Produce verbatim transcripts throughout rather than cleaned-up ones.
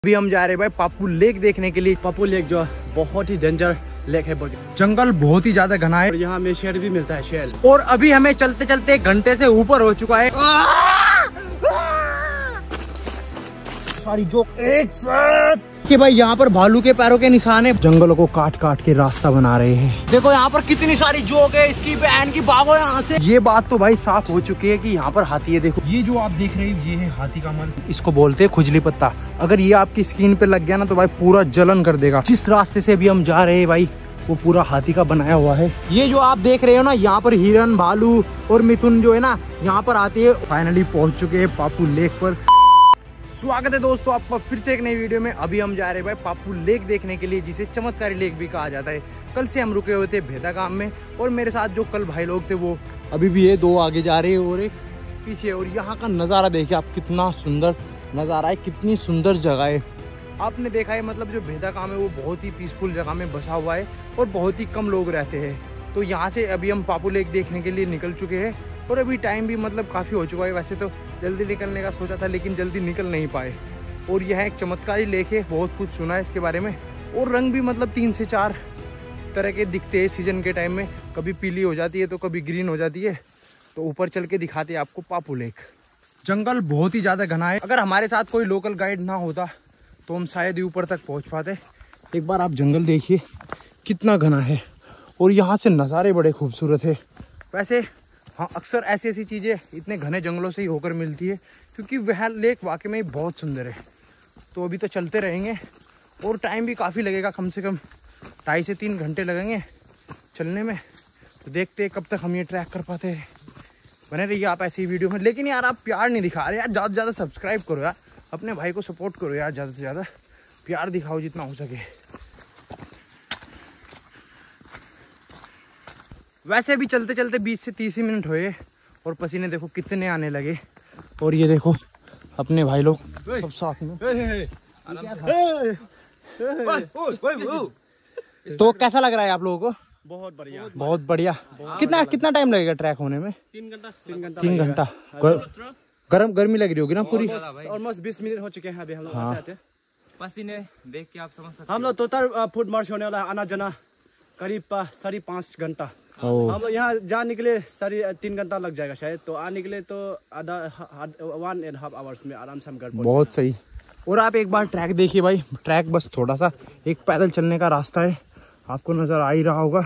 अभी हम जा रहे हैं भाई पापू लेक देखने के लिए। पापू लेक जो बहुत ही डेंजर लेक है, जंगल बहुत ही ज्यादा घना है और यहाँ में शेर भी मिलता है, शेर। और अभी हमें चलते चलते एक घंटे से ऊपर हो चुका है। सारी जोक एक साथ कि भाई यहाँ पर भालू के पैरों के निशान है, जंगलों को काट काट के रास्ता बना रहे हैं। देखो यहाँ पर कितनी सारी जोक है, इसकी बहन की भागो यहाँ से। ये बात तो भाई साफ हो चुकी है कि यहाँ पर हाथी है। देखो ये जो आप देख रहे हो ये है हाथी का मन, इसको बोलते हैं खुजली पत्ता। अगर ये आपकी स्किन पे लग गया ना तो भाई पूरा जलन कर देगा। जिस रास्ते से अभी हम जा रहे हैं भाई वो पूरा हाथी का बनाया हुआ है। ये जो आप देख रहे हो ना यहाँ पर हिरन, भालू और मिथुन जो है ना यहाँ पर आते है। फाइनली पहुंच चुके हैं पापू लेक पर। स्वागत है दोस्तों आपका फिर से एक नई वीडियो में। अभी हम जा रहे हैं भाई पापू लेक देखने के लिए, जिसे चमत्कारी लेक भी कहा जाता है। कल से हम रुके हुए थे भेदा गांव में और मेरे साथ जो कल भाई लोग थे वो अभी भी ये दो आगे जा रहे हैं और एक पीछे। और यहाँ का नज़ारा देखिए आप, कितना सुंदर नज़ारा है, कितनी सुंदर जगह है। आपने देखा है मतलब जो भेदा गांव है वो बहुत ही पीसफुल जगह में बसा हुआ है और बहुत ही कम लोग रहते हैं। तो यहाँ से अभी हम पापू लेक देखने के लिए निकल चुके हैं और अभी टाइम भी मतलब काफ़ी हो चुका है। वैसे तो जल्दी निकलने का सोचा था लेकिन जल्दी निकल नहीं पाए। और यह एक चमत्कारी लेक है, बहुत कुछ सुना है इसके बारे में। और रंग भी मतलब तीन से चार तरह के दिखते हैं सीजन के टाइम में, कभी पीली हो जाती है तो कभी ग्रीन हो जाती है। तो ऊपर चल के दिखाते हैं आपको पापू लेक। जंगल बहुत ही ज़्यादा घना है, अगर हमारे साथ कोई लोकल गाइड ना होता तो हम शायद ही ऊपर तक पहुँच पाते। एक बार आप जंगल देखिए कितना घना है और यहाँ से नज़ारे बड़े खूबसूरत है। वैसे हाँ, अक्सर ऐसी ऐसी चीज़ें इतने घने जंगलों से ही होकर मिलती है, क्योंकि वह लेक वाकई में बहुत सुंदर है। तो अभी तो चलते रहेंगे और टाइम भी काफ़ी लगेगा, कम से कम ढाई से तीन घंटे लगेंगे चलने में। तो देखते हैं कब तक हम ये ट्रैक कर पाते हैं। बने रहिए आप ऐसी वीडियो में। लेकिन यार आप प्यार नहीं दिखा रहे यार, ज़्यादा से ज़्यादा सब्सक्राइब करो यार, अपने भाई को सपोर्ट करो यार, ज़्यादा से ज़्यादा प्यार दिखाओ जितना हो सके। वैसे भी चलते चलते बीस से तीस ही मिनट हुए और पसीने देखो कितने आने लगे। और ये देखो अपने भाई लोग सब साथ में। तो कैसा लग रहा है आप लोगों को? बहुत बढ़िया, बहुत बढ़िया। कितना कितना टाइम लगेगा ट्रैक होने में? तीन घंटा तीन घंटा तीन घंटा गर्म गर्मी लग रही होगी ना पूरी? ऑलमोस्ट बीस मिनट हो चुके हैं अभी हम लोग हाँ। आते आते। पसीने देख के आप समझ सकते हम लोग टोटल फुट मार्च होने वाला आना जाना करीब साढ़े पाँच घंटा। हम लोग यहाँ जा निकले साढ़े तीन घंटा लग जाएगा शायद, तो आ निकले तो आधा वन एंड हाफ आवर्स में आराम से हम घर पहुंच। बहुत सही। और आप एक बार ट्रैक देखिए भाई, ट्रैक बस थोड़ा सा एक पैदल चलने का रास्ता है, आपको नज़र आ ही रहा होगा।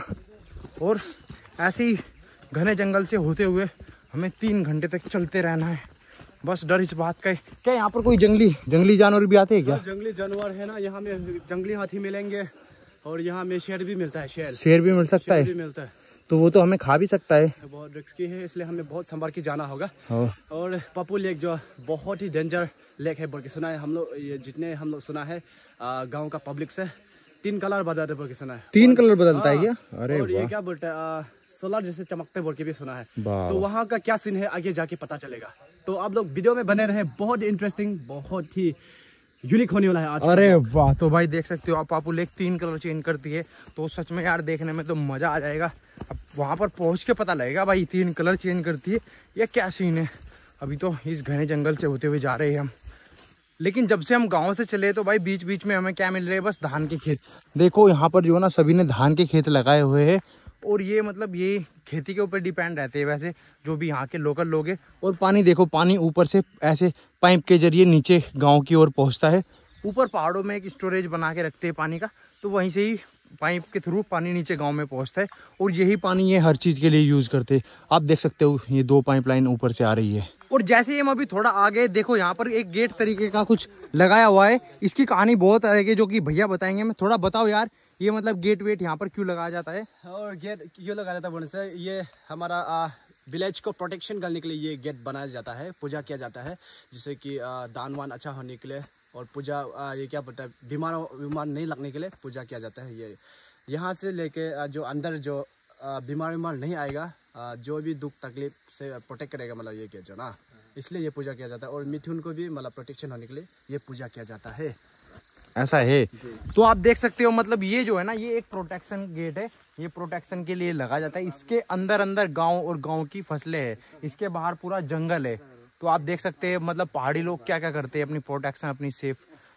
और ऐसे ही घने जंगल से होते हुए हमें तीन घंटे तक चलते रहना है। बस डर इस बात का है क्या यहाँ पर कोई जंगली जंगली जानवर भी आते हैं क्या? जंगली जानवर है ना, यहाँ में जंगली हाथी मिलेंगे और यहाँ में शेर भी मिलता है। शेर शेर भी मिल सकता है, भी मिलता है। तो वो तो हमें खा भी सकता है। बहुत रिस्की है, इसलिए हमें बहुत संभाल के जाना होगा। ओ। और पापू लेक जो बहुत ही डेंजर लेक है बोल के सुना है हम लोग, ये जितने हम लोग सुना है गांव का पब्लिक से, तीन कलर बदलते बोल के सुना है। तीन कलर बदलता है क्या? अरे और ये क्या बोलते हैं, सोलर जैसे चमकते बोल के भी सुना है। तो वहाँ का क्या सीन है आगे जाके पता चलेगा। तो आप लोग वीडियो में बने रहे, बहुत इंटरेस्टिंग, बहुत ही यूनिक होने वाला है आज। अरे वाह, तो भाई देख सकते हो आप पापू लेक तीन कलर चेंज करती है, तो सच में यार देखने में तो मजा आ जाएगा। अब वहां पर पहुंच के पता लगेगा भाई तीन कलर चेंज करती है या क्या सीन है। अभी तो इस घने जंगल से होते हुए जा रहे हैं हम। लेकिन जब से हम गांव से चले तो भाई बीच बीच में हमें क्या मिल रहे हैं, बस धान के खेत। देखो यहाँ पर जो है ना सभी ने धान के खेत लगाए हुए हैं और ये मतलब ये खेती के ऊपर डिपेंड रहते हैं वैसे जो भी यहाँ के लोकल लोग हैं। और पानी देखो, पानी ऊपर से ऐसे पाइप के जरिए नीचे गांव की ओर पहुँचता है। ऊपर पहाड़ों में एक स्टोरेज बना के रखते हैं पानी का, तो वहीं से ही पाइप के थ्रू पानी नीचे गांव में पहुँचता है। और यही पानी ये हर चीज़ के लिए यूज़ करते हैं। आप देख सकते हो ये दो पाइपलाइन ऊपर से आ रही है। और जैसे ही हम अभी थोड़ा आगे देखो यहाँ पर एक गेट तरीके का कुछ लगाया हुआ है। इसकी कहानी बहुत अलग है जो कि भैया बताएंगे। मैं थोड़ा बताओ यार, ये मतलब गेट वेट यहाँ पर क्यों लगाया जाता है? और गेट क्यों लगाया जाता है बोलने से, ये हमारा विलेज को प्रोटेक्शन करने के लिए ये गेट बनाया जाता है, पूजा किया जाता है, जिससे कि दान वान अच्छा होने के लिए और पूजा आ, ये क्या बोलता है, बीमार बीमार नहीं लगने के लिए पूजा किया जाता है। ये यहाँ से लेके जो अंदर जो बीमार बीमार नहीं आएगा, जो भी दुख तकलीफ से प्रोटेक्ट करेगा, मतलब ये गेट जो ना, इसलिए ये पूजा किया जाता है। और मिथुन को भी मतलब प्रोटेक्शन होने के लिए ये पूजा किया जाता है। ऐसा है। तो आप देख सकते हो मतलब ये जो है ना ये एक प्रोटेक्शन गेट है, ये प्रोटेक्शन के लिए लगा जाता है। इसके अंदर अंदर गांव और गांव की फसलें है, इसके बाहर पूरा जंगल है। तो आप देख सकते हैं मतलब पहाड़ी लोग क्या क्या करते हैं अपनी प्रोटेक्शन, अपनी सेफ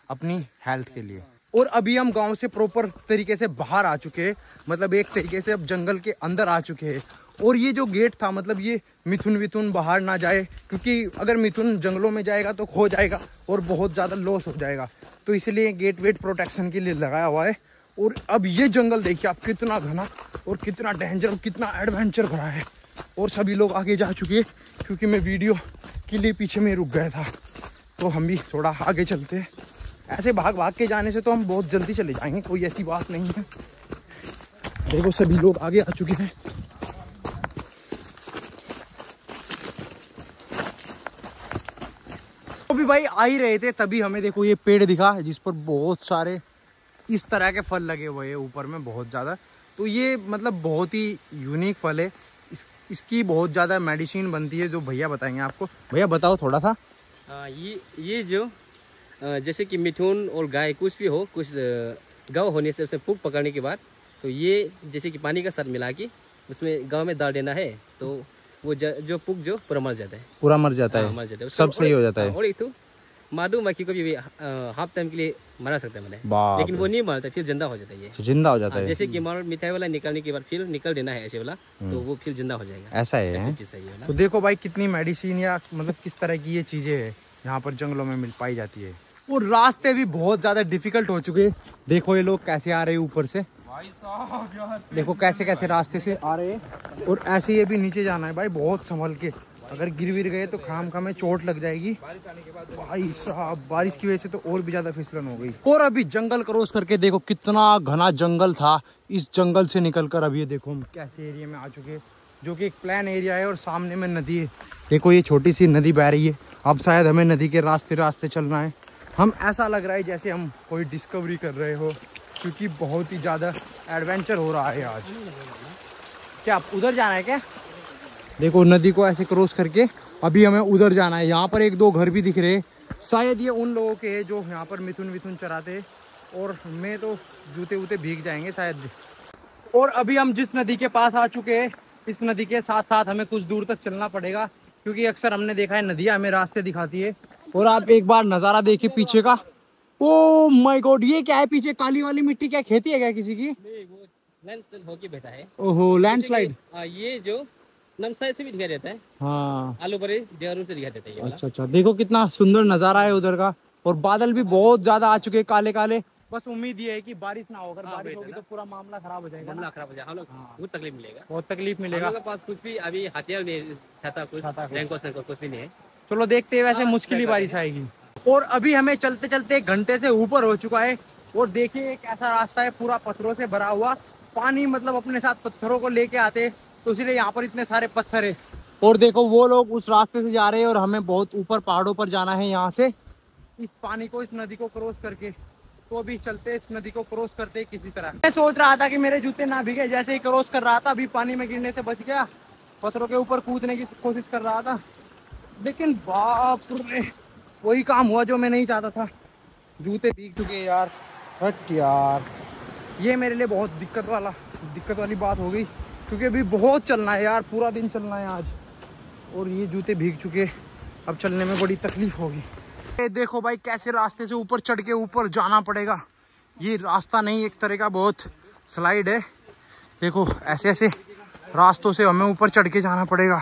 अपनी हेल्थ के लिए। और अभी हम गांव से प्रॉपर तरीके से बाहर आ चुके हैं, मतलब एक तरीके से अब जंगल के अंदर आ चुके हैं। और ये जो गेट था, मतलब ये मिथुन विथुन बाहर ना जाए, क्योंकि अगर मिथुन जंगलों में जाएगा तो खो जाएगा और बहुत ज़्यादा लॉस हो जाएगा, तो इसलिए गेट वेट प्रोटेक्शन के लिए लगाया हुआ है। और अब ये जंगल देखिए आप कितना घना और कितना डेंजर और कितना एडवेंचर भरा है। और सभी लोग आगे जा चुके हैं, क्योंकि मैं वीडियो के लिए पीछे में रुक गया था, तो हम भी थोड़ा आगे चलते हैं। ऐसे भाग भाग के जाने से तो हम बहुत जल्दी चले जाएंगे, कोई ऐसी बात नहीं है। देखो सभी लोग आगे आ चुके हैं। तो भी भाई आ ही रहे थे, तभी हमें देखो ये पेड़ दिखा जिस पर बहुत सारे इस तरह के फल लगे हुए हैं ऊपर में बहुत ज़्यादा। तो ये मतलब बहुत ही यूनिक फल है, इस, इसकी बहुत ज़्यादा मेडिसिन बनती है, जो भैया बताएंगे आपको। भैया बताओ थोड़ा सा। आ, ये ये जो आ, जैसे कि मिथुन और गाय कुछ भी हो, कुछ गाँव होने से उसे पुक पकड़ने के बाद, तो ये जैसे कि पानी का साथ मिला के उसमें गाँव में डाल देना है, तो वो ज, जो पुक जो पूरा मर जाता है, पूरा मर जाता है, मर जाता है, सब सही हो जाता है। और एक तो मधुमक्खी को भी हाफ टाइम के लिए मरा सकते हैं मैंने, लेकिन वो नहीं मरता, फिर जिंदा हो जाता है। ये जिंदा हो जाता है, जैसे कि मान मिठाई वाला निकालने के बाद फिर निकल देना है ऐसे वाला, तो वो फिर जिंदा हो जाएगा। ऐसा है, ऐसी चीज है ये वाला। तो देखो भाई कितनी मेडिसिन या मतलब किस तरह की ये चीजें है यहाँ पर जंगलों में मिल पाई जाती है। और रास्ते भी बहुत ज्यादा डिफिकल्ट हो चुके हैं। देखो ये लोग कैसे आ रहे हैं ऊपर से, देखो कैसे कैसे रास्ते से आ रहे हैं। और ऐसे ये भी नीचे जाना है भाई, बहुत संभल के, अगर गिर विर गए तो खाम खाम में चोट लग जाएगी भाई साहब। बारिश की वजह से तो और भी ज्यादा फिसलन हो गई। और अभी जंगल क्रॉस करके देखो कितना घना जंगल था, इस जंगल से निकलकर अभी देखो हम कैसे एरिया में आ चुके हैं, जो कि एक प्लान एरिया है और सामने में नदी है। देखो ये छोटी सी नदी बह रही है, अब शायद हमें नदी के रास्ते रास्ते चलना है। हम ऐसा लग रहा है जैसे हम कोई डिस्कवरी कर रहे हो, क्योंकि बहुत ही ज्यादा एडवेंचर हो रहा है आज। क्या उधर जाना है क्या? देखो नदी को ऐसे क्रॉस करके अभी हमें उधर जाना है। यहाँ पर एक दो घर भी दिख रहे हैं, शायद ये उन लोगों के हैं जो यहाँ पर मिथुन विथुन चराते, और मैं तो जूते वूते भीग जाएंगे शायद। और अभी हम जिस नदी के पास आ चुके हैं, इस नदी के साथ साथ हमें कुछ दूर तक चलना पड़ेगा, क्योंकि अक्सर हमने देखा है नदियाँ हमें रास्ते दिखाती है। और आप एक बार नज़ारा देखिए पीछे का, ओ माय गॉड, ये क्या है पीछे काली वाली मिट्टी? क्या खेती है क्या किसी की? नहीं, वो लैंडस्लाइड होके बैठा है। ओहो लैंडस्लाइड। ये जो नमसाई से भी दिखाई देता है, हाँ आलू बड़े देहरादून से दिखाई देता है ये वाला। अच्छा अच्छा, देखो कितना सुंदर नजारा है उधर का। और बादल भी बहुत ज्यादा आ चुके हैं काले काले। बस उम्मीद ये है कि बारिश ना हो, अगर हाँ, बारिश होगी तो पूरा मामला खराब हो जाएगा। मामला खराब हो जाएगा, हम लोग बहुत तकलीफ मिलेगा, बहुत तकलीफ मिलेगा। हम लोग के पास कुछ भी अभी हथियार नहीं, छाता कुछ रैंको सैंको कुछ भी नहीं है। चलो देखते हैं, वैसे मुश्किल ही बारिश आएगी। और अभी हमें चलते चलते एक घंटे से ऊपर हो चुका है। और देखिए एक ऐसा रास्ता है पूरा पत्थरों से भरा हुआ, पानी मतलब अपने साथ पत्थरों को लेके आते, तो इसलिए यहाँ पर इतने सारे पत्थर है। और देखो वो लोग उस रास्ते से जा रहे हैं और हमें बहुत ऊपर पहाड़ों पर जाना है यहाँ से, इस पानी को, इस नदी को क्रॉस करके। तो अभी चलते इस नदी को क्रॉस करते किसी तरह। मैं सोच रहा था कि मेरे जूते ना भीगे, जैसे ही क्रॉस कर रहा था अभी पानी में गिरने से बच गया, पत्थरों के ऊपर कूदने की कोशिश कर रहा था, लेकिन बाप रे वही काम हुआ जो मैं नहीं चाहता था। जूते भीग चुके यार, हट यार, ये मेरे लिए बहुत दिक्कत वाला दिक्कत वाली बात हो गई, क्योंकि अभी बहुत चलना है यार, पूरा दिन चलना है आज। और ये जूते भीग चुके, अब चलने में बड़ी तकलीफ होगी। देखो भाई कैसे रास्ते से ऊपर चढ़ के ऊपर जाना पड़ेगा। ये रास्ता नहीं, एक तरह का बहुत स्लाइड है। देखो ऐसे ऐसे रास्तों से हमें ऊपर चढ़ के जाना पड़ेगा।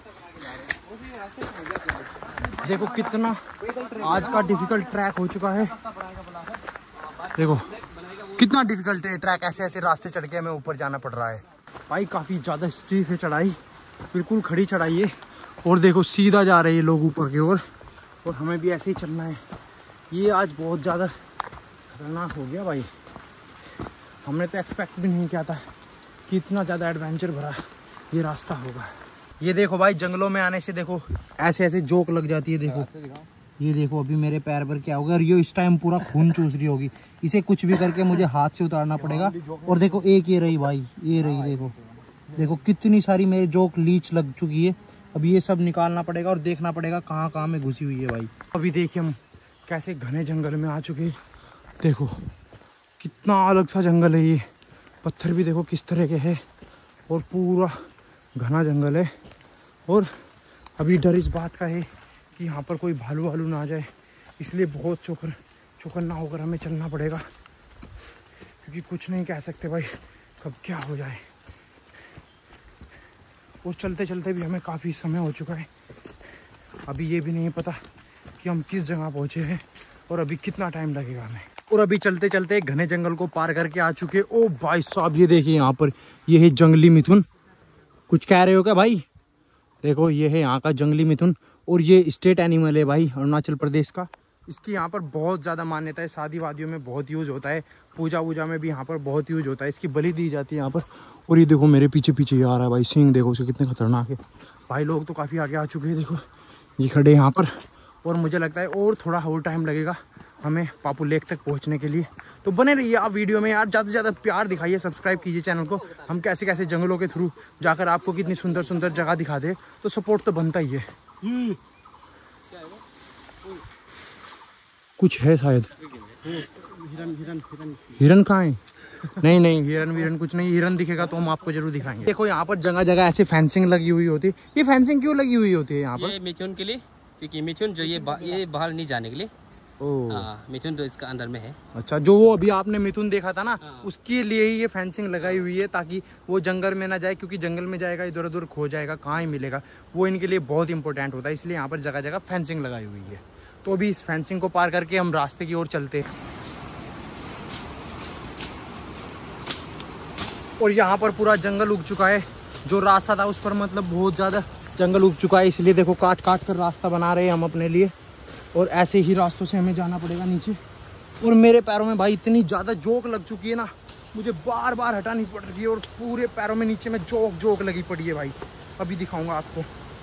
देखो कितना आज का डिफिकल्ट ट्रैक हो चुका है। देखो कितना डिफिकल्ट है ट्रैक, ऐसे ऐसे रास्ते चढ़ के हमें ऊपर जाना पड़ रहा है भाई। काफी ज्यादा स्टीफ है चढ़ाई, बिल्कुल खड़ी चढ़ाई है। और देखो सीधा जा रहे हैं लोग ऊपर की ओर, और हमें भी ऐसे ही चलना है। ये आज बहुत ज़्यादा खतरनाक हो गया भाई, हमने तो एक्सपेक्ट भी नहीं किया था कि इतना ज़्यादा एडवेंचर भरा ये रास्ता होगा। ये देखो भाई जंगलों में आने से देखो ऐसे ऐसे जोक लग जाती है। देखो ये देखो अभी मेरे पैर पर क्या होगा, और ये इस टाइम पूरा खून चूस रही होगी, इसे कुछ भी करके मुझे हाथ से उतारना पड़ेगा। और देखो एक ये रही भाई, ये रही, देखो देखो कितनी सारी मेरे जोक लीच लग चुकी है। अभी ये सब निकालना पड़ेगा और देखना पड़ेगा कहाँ कहाँ में घुसी हुई है भाई। अभी देखिए हम कैसे घने जंगल में आ चुके हैं। देखो कितना अलग सा जंगल है ये, पत्थर भी देखो किस तरह के हैं, और पूरा घना जंगल है। और अभी डर इस बात का है कि यहाँ पर कोई भालू वालू ना आ जाए, इसलिए बहुत चौकर चौकन्ना होकर हमें चलना पड़ेगा, क्योंकि कुछ नहीं कह सकते भाई कब क्या हो जाए। और चलते चलते भी हमें काफ़ी समय हो चुका है, अभी ये भी नहीं पता कि हम किस जगह पहुँचे हैं और अभी कितना टाइम लगेगा हमें। और अभी चलते चलते घने जंगल को पार करके आ चुके। ओ भाई साहब ये देखिए यहाँ पर ये है जंगली मिथुन। कुछ कह रहे हो क्या भाई? देखो ये है यहाँ का जंगली मिथुन और ये स्टेट एनिमल है भाई अरुणाचल प्रदेश का। इसकी यहाँ पर बहुत ज़्यादा मान्यता है, शादी वादियों में बहुत यूज़ होता है, पूजा वूजा में भी यहाँ पर बहुत यूज़ होता है, इसकी बलि दी जाती है यहाँ पर। और ये देखो मेरे पीछे पीछे ये आ रहा है भाई, सींग देखो उसे कितने खतरनाक है भाई। लोग तो काफ़ी आगे आ चुके हैं, देखो ये खड़े यहाँ पर। और मुझे लगता है और थोड़ा और टाइम लगेगा हमें पापू लेक तक पहुँचने के लिए। तो बने रहिए आप वीडियो में यार, ज़्यादा से ज़्यादा प्यार दिखाइए, सब्सक्राइब कीजिए चैनल को। हम कैसे कैसे जंगलों के थ्रू जाकर आपको कितनी सुंदर सुंदर जगह दिखा दे, तो सपोर्ट तो बनता ही है। कुछ है शायद, हिरन हिरन हिरन हिरन कहाँ है? नहीं नहीं हिरन वीरन कुछ नहीं, हिरन दिखेगा तो हम आपको जरूर दिखाएंगे। देखो यहाँ पर जगह जगह ऐसे फेंसिंग लगी हुई होती है। ये फेंसिंग क्यों लगी हुई होती है यहाँ पर? ये मिथुन के लिए, क्योंकि मिथुन जो ये बा, ये बाहर नहीं जाने के लिए। ओह हाँ, मिथुन तो इसका अंदर में है। अच्छा, जो वो अभी आपने मिथुन देखा था ना, उसके लिए ही ये फेंसिंग लगाई हुई है, ताकि वो जंगल में ना जाए, क्योंकि जंगल में जाएगा इधर उधर खो जाएगा, कहाँ ही मिलेगा। वो इनके लिए बहुत इंपॉर्टेंट होता है, इसलिए यहाँ पर जगह जगह फेंसिंग लगाई हुई है। तो अभी इस फेंसिंग को पार करके हम रास्ते की ओर चलते हैं। और यहाँ पर पूरा जंगल उग चुका है, जो रास्ता था उस पर मतलब बहुत ज़्यादा जंगल उग चुका है, इसलिए देखो काट काट कर रास्ता बना रहे हैं हम अपने लिए। और ऐसे ही रास्तों से हमें जाना पड़ेगा नीचे। और मेरे पैरों में भाई इतनी ज़्यादा जोक लग चुकी है ना, मुझे बार बार हटानी पड़ रही है और पूरे पैरों में नीचे में जोक जोक लगी पड़ी है भाई। अभी दिखाऊंगा आपको।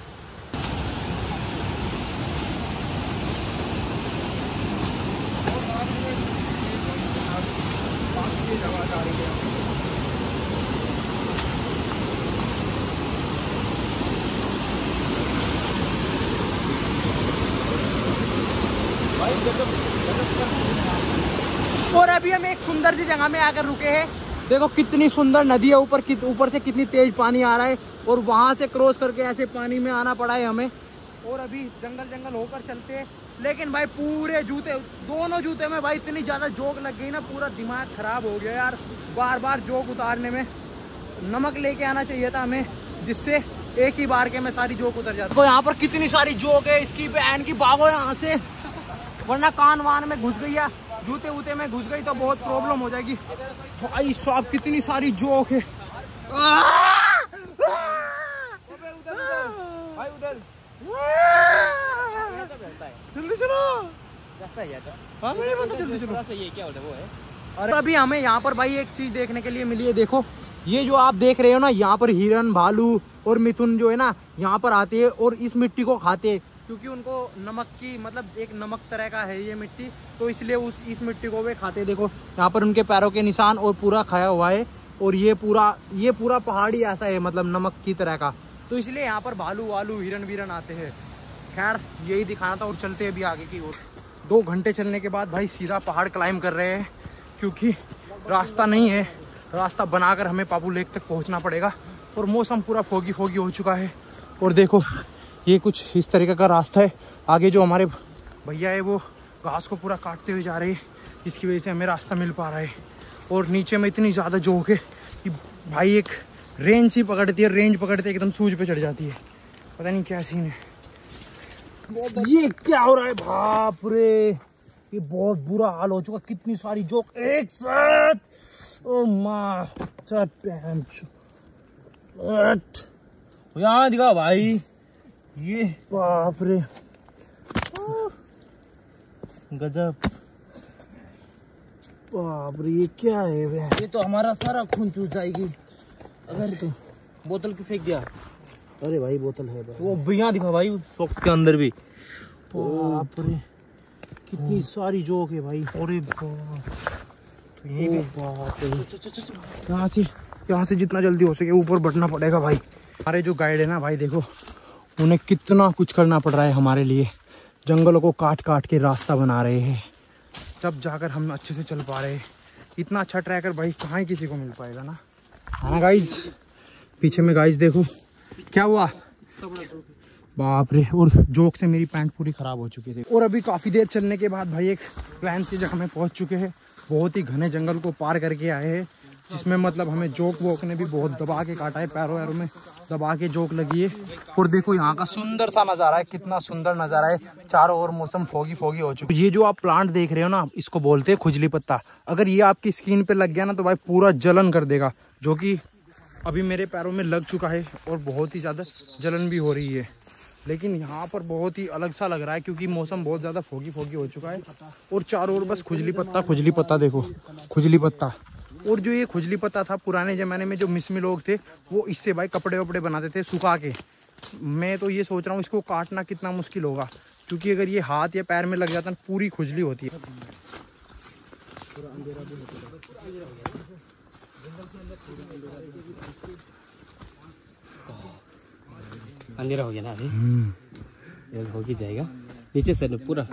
और अभी हम एक सुंदर सी जगह में आकर रुके हैं। देखो कितनी सुंदर नदी है, ऊपर कित, ऊपर से कितनी तेज पानी आ रहा है और वहां से क्रॉस करके ऐसे पानी में आना पड़ा है हमें। और अभी जंगल जंगल होकर चलते हैं, लेकिन भाई पूरे जूते, दोनों जूते में भाई इतनी ज्यादा जोक लग गई ना, पूरा दिमाग खराब हो गया यार बार बार जोक उतारने में। नमक लेके आना चाहिए था हमें, जिससे एक ही बार के में सारी जोक उतर जाती। तो यहाँ पर कितनी सारी जोक है, इसकी बहन की भागो यहाँ से, वरना कान वान में घुस गई है, जूते वूते में घुस गई तो बहुत प्रॉब्लम हो जाएगी। भाई साहब कितनी सारी जोक है। जल्दी चलो, जल्दी चलो। ये क्या होता है वो है। अरे अभी हमें यहाँ पर भाई एक चीज देखने के लिए मिली है। देखो ये जो आप देख रहे हो ना, यहाँ पर हिरन, भालू और मिथुन जो है ना यहाँ पर आते हैं और इस मिट्टी को खाते हैं, क्योंकि उनको नमक की मतलब एक नमक तरह का है ये मिट्टी, तो इसलिए उस इस मिट्टी को वे खाते हैं। देखो यहाँ पर उनके पैरों के निशान और पूरा खाया हुआ है। और ये पूरा ये पूरा पहाड़ी ऐसा है मतलब नमक की तरह का, तो इसलिए यहाँ पर भालू वालू हिरन वीरन आते हैं। खैर यही दिखाना था और चलते अभी आगे की ओर। दो घंटे चलने के बाद भाई सीधा पहाड़ क्लाइंब कर रहे हैं, क्योंकि रास्ता नहीं है, रास्ता बनाकर हमें पापू लेक तक पहुँचना पड़ेगा। और मौसम पूरा फोगी फोगी हो चुका है। और देखो ये कुछ इस तरीके का रास्ता है। आगे जो हमारे भैया है वो घास को पूरा काटते हुए जा रहे हैं, जिसकी वजह से हमें रास्ता मिल पा रहा है। और नीचे में इतनी ज़्यादा जोक है कि भाई एक रेंज ही पकड़ती है, रेंज पकड़ते एकदम सूज पे चढ़ जाती है। पता नहीं क्या सीन है। ये क्या हो रहा है? बाप रे, ये बहुत बुरा हाल हो चुका। कितनी सारी जोक एक साथ। ओ माँ यहाँ दिखा भाई, ये बाप रे गजब। बाप रे ये क्या है वे? ये तो हमारा सारा खून चूस जाएगी अगर तो बोतल की फेंक दिया। अरे भाई बोतल है भाई। वो यहाँ दिखा भाई, सॉक्स के अंदर भी। बाप रे कितनी सारी जोक है भाई। अरे तो ये भी बाप रे, यहाँ से यहाँ से जितना जल्दी हो सके ऊपर बढ़ना पड़ेगा भाई। हमारे जो गाइड है ना भाई, देखो उन्हें कितना कुछ करना पड़ रहा है हमारे लिए। जंगलों को काट काट के रास्ता बना रहे हैं, जब जाकर हम अच्छे से चल पा रहे हैं। इतना अच्छा ट्रैकर भाई कहाँ ही किसी को मिल पाएगा ना। हाँ गाइज, पीछे में गाइज देखो क्या हुआ, बाप रे, और जोक से मेरी पैंट पूरी खराब हो चुकी थी। और अभी काफी देर चलने के बाद भाई एक प्लान सी जगह में पहुंच चुके हैं। बहुत ही घने जंगल को पार करके आए हैं, जिसमें मतलब हमें जोक वोक ने भी बहुत दबा के काटा है, पैरों वैरों में दबा के जोक लगी है। और देखो यहाँ का सुंदर सा नजारा है, कितना सुंदर नजारा है, चारों ओर मौसम फोगी फोगी हो चुकी है। ये जो आप प्लांट देख रहे हो ना, इसको बोलते हैं खुजली पत्ता। अगर ये आपकी स्किन पे लग गया ना तो भाई पूरा जलन कर देगा, जो कि अभी मेरे पैरों में लग चुका है और बहुत ही ज्यादा जलन भी हो रही है। लेकिन यहाँ पर बहुत ही अलग सा लग रहा है, क्योंकि मौसम बहुत ज्यादा फोगी फोगी हो चुका है और चारों ओर बस खुजली पत्ता खुजली पत्ता। देखो खुजली पत्ता। और जो ये खुजली पत्ता था, पुराने जमाने में जो मिस्मी लोग थे वो इससे भाई कपड़े वपड़े बनाते थे सुखा के। मैं तो ये सोच रहा हूँ इसको काटना कितना मुश्किल होगा, क्योंकि अगर ये हाथ या पैर में लग जाता है पूरी खुजली होती है। अंधेरा हो गया ना अभी, हो ही जाएगा। नीचे से पूरा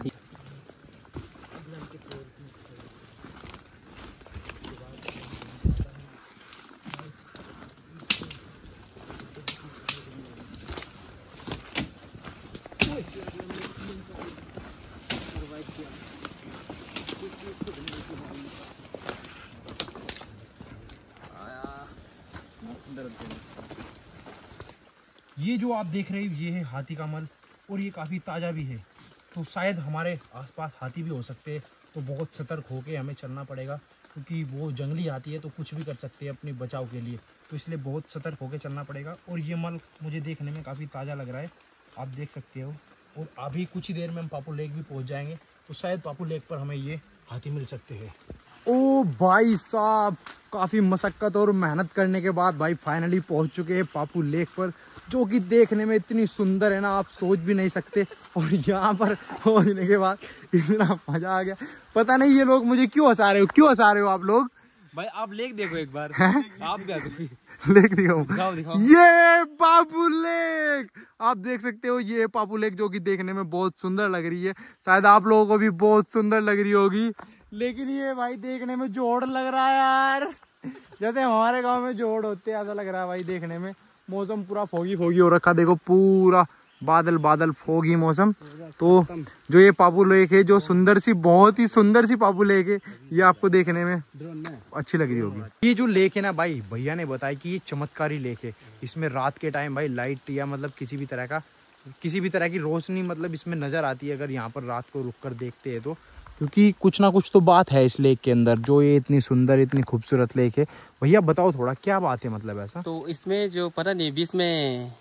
ये जो आप देख रहे हो ये है हाथी का मल, और ये काफ़ी ताज़ा भी है। तो शायद हमारे आसपास हाथी भी हो सकते हैं, तो बहुत सतर्क होकर हमें चलना पड़ेगा, क्योंकि वो जंगली हाथी है तो कुछ भी कर सकते हैं अपने बचाव के लिए। तो इसलिए बहुत सतर्क होकर चलना पड़ेगा। और ये मल मुझे देखने में काफ़ी ताज़ा लग रहा है, आप देख सकते हो। और अभी कुछ ही देर में हम पापू लेक भी पहुँच जाएंगे, तो शायद पापू लेक पर हमें ये हाथी मिल सकते हैं। ओ भाई साहब, काफ़ी मशक्क़त और मेहनत करने के बाद भाई फाइनली पहुंच चुके हैं पापू लेक पर, जो कि देखने में इतनी सुंदर है ना, आप सोच भी नहीं सकते। और यहाँ पर पहुंचने के बाद इतना मजा आ गया। पता नहीं ये लोग मुझे क्यों हंसा रहे हो, क्यों हंसा रहे हो आप लोग? भाई आप लेक देखो एक बार। आप लेक दिखाओ, दिखाओ, दिखाओ। ये पापू लेक आप देख सकते हो, ये पापू लेक जो कि देखने में बहुत सुंदर लग रही है। शायद आप लोगों को भी बहुत सुंदर लग रही होगी, लेकिन ये भाई देखने में जोड़ लग रहा है यार, जैसे हमारे गांव में जोड़ होते हैं ऐसा लग रहा है भाई देखने में। मौसम पूरा फोगी फोगी हो रखा, देखो पूरा बादल बादल फोगी मौसम। तो जो ये पापू लेक है, जो सुंदर सी बहुत ही सुंदर सी पापू लेक है, ये आपको देखने में अच्छी लग रही होगी। ये जो लेक है ना भाई, भैया ने बताया कि ये चमत्कारी लेक है। इसमें रात के टाइम भाई लाइट या मतलब किसी भी तरह का किसी भी तरह की रोशनी मतलब इसमें नजर आती है, अगर यहाँ पर रात को रुक कर देखते हैं तो। क्योंकि कुछ ना कुछ तो बात है इस लेक के अंदर, जो ये इतनी सुंदर इतनी खूबसूरत लेक है। भैया बताओ थोड़ा क्या बात है, मतलब ऐसा? तो इसमें जो पता नहीं बीच में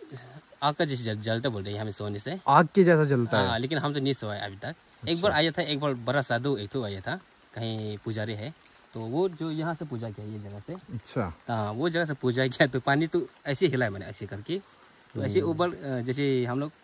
आग का जैसे जलता बोल रहे हैं हमें सोने से, आग के जैसा जलता है। लेकिन हम तो नहीं सोए अभी तक। अच्छा। एक बार आया था, एक बार बड़ा साधु एक तो आया था, कहीं पुजारी है, तो वो जो यहाँ से पूजा किया ये जगह से। अच्छा। हाँ, वो जगह से पूजा किया तो पानी तो ऐसे हिला मैंने ऐसे करके, तो ऐसे उबल, जैसे हम लोग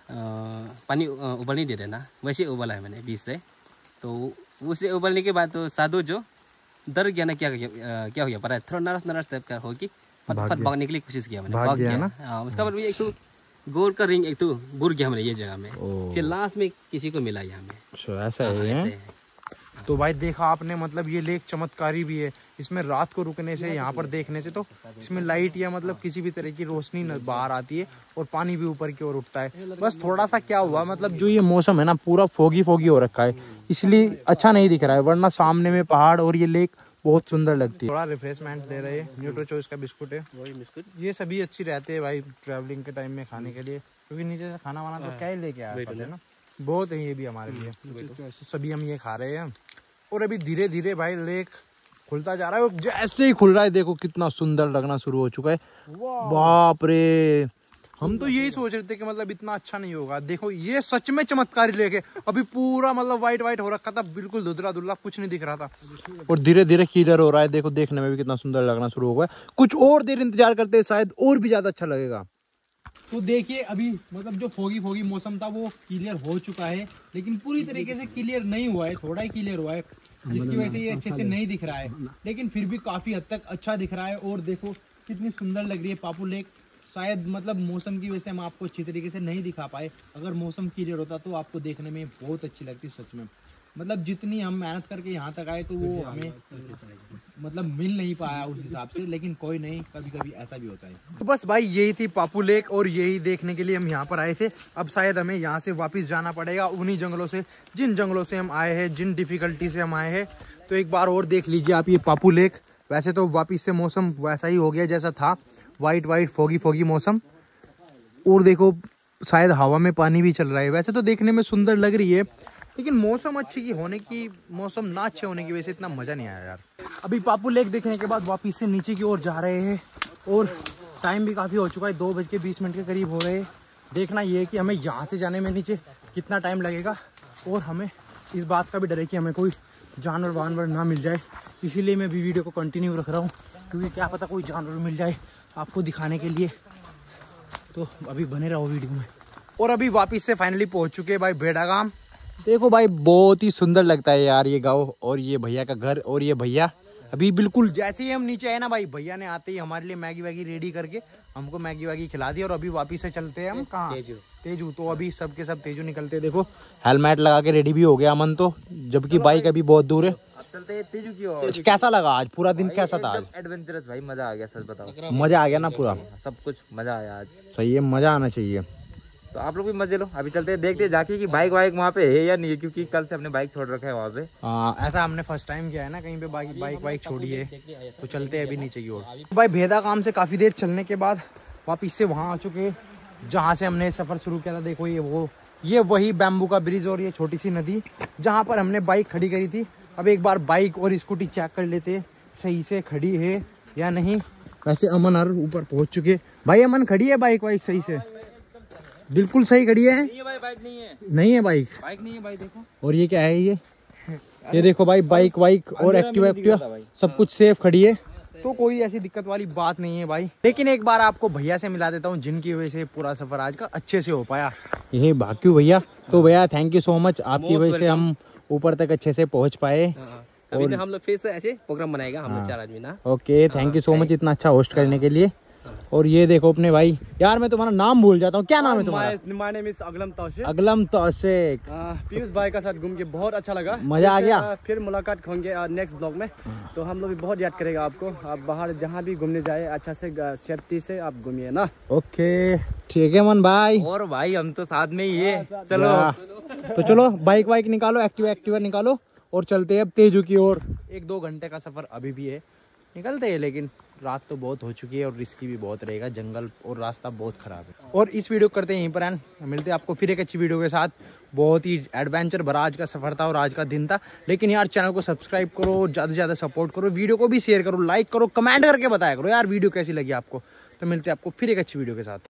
पानी उबल नहीं देते ना, वैसे उबला है मैंने बीच से। तो उसे उबलने के बाद तो साधु जो डर गया ना, क्या क्या हो गया पता है, थोड़ा नर्स नर्स टाइप का हो कि फटाफट भागने के लिए कोशिश किया मैंने, भाग गया ना। हाँ, उसका बाद एक तो गोल का रिंग एक तो गिर गया हमने ये जगह में, फिर लास्ट में किसी को मिला यहाँ में। अच्छा ऐसा है। तो भाई देखा आपने, मतलब ये लेक चमत्कारी भी है। इसमें रात को रुकने से, यहाँ पर देखने से तो इसमें लाइट या मतलब किसी भी तरह की रोशनी बाहर आती है और पानी भी ऊपर की ओर उठता है। बस थोड़ा सा क्या हुआ, मतलब जो ये मौसम है ना पूरा फोगी फोगी हो रखा है, इसलिए अच्छा नहीं दिख रहा है, वरना सामने में पहाड़ और ये लेक बहुत सुंदर लगती है। थोड़ा रिफ्रेशमेंट ले रहे हैं, न्यूट्रो चॉइस का बिस्कुट है, वही बिस्कुट। ये सभी अच्छी रहते हैं भाई ट्रैवलिंग के टाइम में खाने के लिए, क्योंकि नीचे से खाना वाना तो क्या ही लेके आया है ना, बहुत है ये भी हमारे लिए। सभी हम ये खा रहे हैं। और अभी धीरे धीरे भाई लेक खुलता जा रहा है, और जैसे ही खुल रहा है देखो कितना सुंदर लगना शुरू हो चुका है। बाप रे, हम तो यही सोच रहे थे कि मतलब इतना अच्छा नहीं होगा। देखो ये सच में चमत्कारी लेक है। अभी पूरा मतलब व्हाइट व्हाइट हो रखा था, बिल्कुल धुंधला धुंधला कुछ नहीं दिख रहा था, और धीरे धीरे क्लियर हो रहा है। देखो देखने में भी कितना सुंदर लगना शुरू हो गया। कुछ और देर इंतजार करते हैं, शायद और भी ज्यादा अच्छा लगेगा। तो देखिए अभी मतलब जो फोगी फोगी मौसम था वो क्लियर हो चुका है, लेकिन पूरी तरीके से क्लियर नहीं हुआ है, थोड़ा ही क्लियर हुआ है, जिसकी वजह से ये अच्छे से नहीं दिख रहा है, लेकिन फिर भी काफी हद तक अच्छा दिख रहा है। और देखो कितनी सुंदर लग रही है पापू लेक। शायद मतलब मौसम की वजह से हम आपको अच्छी तरीके से नहीं दिखा पाए, अगर मौसम क्लियर होता तो आपको देखने में बहुत अच्छी लगती सच में। मतलब जितनी हम मेहनत करके यहाँ तक आए तो वो हमें मतलब मिल नहीं पाया उस हिसाब से, लेकिन कोई नहीं, कभी कभी ऐसा भी होता है। तो बस भाई यही थी पापू लेक और यही देखने के लिए हम यहाँ पर आए थे। अब शायद हमें यहाँ से वापस जाना पड़ेगा उन्हीं जंगलों से जिन जंगलों से हम आए हैं, जिन डिफिकल्टी से हम आए हैं। तो एक बार और देख लीजिए आप ये पापू लेक। वैसे तो वापस से मौसम वैसा ही हो गया जैसा था, वाइट वाइट फोगी फोगी मौसम। और देखो शायद हवा में पानी भी चल रहा है। वैसे तो देखने में सुंदर लग रही है, लेकिन मौसम अच्छी की होने की मौसम ना अच्छे होने की वजह से इतना मजा नहीं आया यार। अभी पापू लेक देखने के बाद वापिस से नीचे की ओर जा रहे हैं और टाइम भी काफ़ी हो चुका है, दो बज के बीस मिनट के करीब हो रहे हैं। देखना ये है कि हमें यहाँ से जाने में नीचे कितना टाइम लगेगा, और हमें इस बात का भी डर है कि हमें कोई जानवर वानवर ना मिल जाए। इसीलिए मैं भी वीडियो को कंटिन्यू रख रहा हूँ, क्योंकि क्या पता कोई जानवर मिल जाए आपको दिखाने के लिए। तो अभी बने रहो वीडियो में। और अभी वापस से फाइनली पहुँच चुके हैं भाई भेड़ागाम। देखो भाई बहुत ही सुंदर लगता है यार ये गाँव, और ये भैया का घर, और ये भैया अभी बिल्कुल जैसे ही हम नीचे आए ना भाई, भैया ने आते ही हमारे लिए मैगी वैगी रेडी करके हमको मैगी वैगी खिला दी। और अभी वापिस से चलते हैं हम कहाँ, तेजू तेजू तो अभी सब के सब तेजू निकलते हैं। देखो हेलमेट लगा के रेडी भी हो गया अमन तो, जबकि बाइक अभी बहुत दूर है। चलते हैं तेजू की ओर। कैसा लगा आज पूरा दिन, कैसा था आज? एडवेंचरस भाई, मजा आ गया, सच बताओ मजा आ गया ना पूरा, सब कुछ मजा आया आज। सही है, मजा आना चाहिए। तो आप लोग भी मजे लो। अभी चलते हैं, देखते हैं जाके कि बाइक वाइक वहाँ पे है या नहीं है, क्योंकि कल से हमने बाइक छोड़ रखा है वहाँ पे। आ, ऐसा हमने फर्स्ट टाइम किया है ना कहीं पे बाइक बाइक बाइक छोड़ी है। तो चलते हैं अभी नीचे की ओर। भाई भेड़ागाम से काफी देर चलने के बाद वापिस से वहाँ आ चुके हैं जहाँ से हमने सफर शुरू किया था। देखो ये वो ये वही बैम्बू का ब्रिज और ये छोटी सी नदी जहाँ पर हमने बाइक खड़ी करी थी। अब एक बार बाइक और स्कूटी चेक कर लेते सही से खड़ी है या नहीं। वैसे अमन और ऊपर पहुंच चुके भाई। अमन खड़ी है बाइक वाइक सही से, बिल्कुल सही खड़ी है। नहीं है भाई, बाइक नहीं है, नहीं है बाइक बाइक नहीं है भाई। देखो और ये क्या है, ये ये देखो भाई बाइक वाइक और एक्टिवा एक्टिवा सब कुछ सेफ खड़ी है, तो कोई ऐसी दिक्कत वाली बात नहीं है भाई। लेकिन एक बार आपको भैया से मिला देता हूँ जिनकी वजह से पूरा सफर आज का अच्छे से हो पाया। ये भाग्यू भैया, तो भैया थैंक यू सो मच, आपकी वजह से हम ऊपर तक अच्छे से पहुँच पाए। अभी तो हम लोग फिर से ऐसे प्रोग्राम बनाएगा हम लोग चार आदमी ना। Okay thank you so much इतना अच्छा होस्ट करने के लिए। और ये देखो अपने भाई, यार मैं तुम्हारा नाम भूल जाता हूँ, क्या नाम है तुम्हारा? My name is Agalam Taushik. Agalam Taushik. Piyush भाई का साथ घूम के बहुत अच्छा लगा, मजा आ गया। फिर मुलाकात होंगे नेक्स्ट ब्लॉग में। तो हम लोग भी बहुत याद करेगा आपको। आप बाहर जहाँ भी घूमने जाए अच्छा से सेफ्टी से आप घूमिए ना। ओके ठीक है मन भाई। और भाई हम तो साथ में ही है, चलो तो चलो बाइक वाइक निकालो, एक्टिवा एक्टिवा निकालो और चलते हैं अब तेजू की ओर। एक दो घंटे का सफर अभी भी है, निकलते हैं, लेकिन रात तो बहुत हो चुकी है और रिस्की भी बहुत रहेगा, जंगल और रास्ता बहुत खराब है। और इस वीडियो करते हैं यहीं पर एंड, मिलते हैं आपको फिर एक अच्छी वीडियो के साथ। बहुत ही एडवेंचर भरा आज का सफर था और आज का दिन था। लेकिन यार चैनल को सब्सक्राइब करो, ज़्यादा से ज़्यादा सपोर्ट करो, वीडियो को भी शेयर करो, लाइक करो, कमेंट करके बताया करो यार वीडियो कैसी लगी आपको। तो मिलते हैं आपको फिर एक अच्छी वीडियो के साथ।